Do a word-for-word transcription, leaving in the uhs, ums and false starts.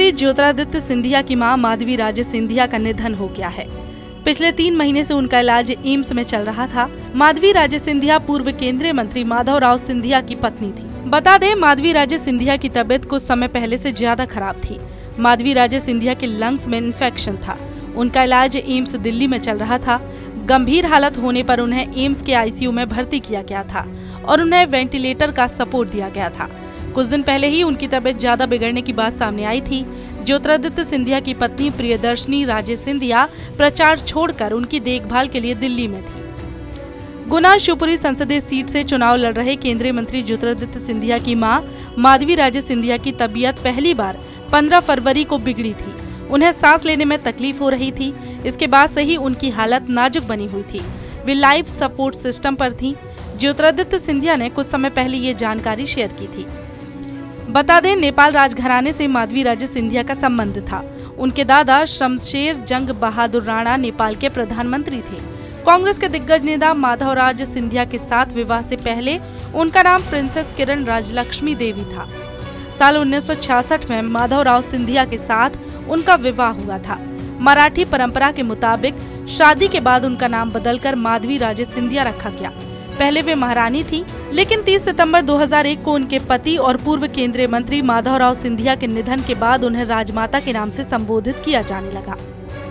मंत्री ज्योतिरादित्य सिंधिया की मां माधवी राजे सिंधिया का निधन हो गया है। पिछले तीन महीने से उनका इलाज एम्स में चल रहा था। माधवी राजे सिंधिया पूर्व केंद्रीय मंत्री माधवराव सिंधिया की पत्नी थी। बता दें, माधवी राजे सिंधिया की तबीयत कुछ समय पहले से ज्यादा खराब थी। माधवी राजे सिंधिया के लंग्स में इन्फेक्शन था। उनका इलाज एम्स दिल्ली में चल रहा था। गंभीर हालत होने पर उन्हें एम्स के आईसीयू में भर्ती किया गया था और उन्हें वेंटिलेटर का सपोर्ट दिया गया था। कुछ दिन पहले ही उनकी तबीयत ज्यादा बिगड़ने की बात सामने आई थी। ज्योतिरादित्य सिंधिया की पत्नी प्रियदर्शनी राजे सिंधिया प्रचार छोड़कर उनकी देखभाल के लिए दिल्ली में थी। गुना शिवपुरी संसदीय सीट से चुनाव लड़ रहे केंद्रीय मंत्री ज्योतिरादित्य सिंधिया की मां माधवी राजे सिंधिया की तबीयत पहली बार पंद्रह फरवरी को बिगड़ी थी। उन्हें सांस लेने में तकलीफ हो रही थी। इसके बाद से ही उनकी हालत नाजुक बनी हुई थी। वे लाइफ सपोर्ट सिस्टम पर थी। ज्योतिरादित्य सिंधिया ने कुछ समय पहले ये जानकारी शेयर की थी। बता दें, नेपाल राजघराने से माधवी राजे सिंधिया का संबंध था। उनके दादा शमशेर जंग बहादुर राणा नेपाल के प्रधानमंत्री थे। कांग्रेस के दिग्गज नेता माधवराज सिंधिया के साथ विवाह से पहले उनका नाम प्रिंसेस किरण राजलक्ष्मी देवी था। साल उन्नीस सौ छियासठ में माधवराव सिंधिया के साथ उनका विवाह हुआ था। मराठी परंपरा के मुताबिक शादी के बाद उनका नाम बदलकर माधवी राजे सिंधिया रखा गया। पहले वे महारानी थी, लेकिन तीस सितंबर दो हज़ार एक को उनके पति और पूर्व केंद्रीय मंत्री माधवराव सिंधिया के निधन के बाद उन्हें राजमाता के नाम से संबोधित किया जाने लगा।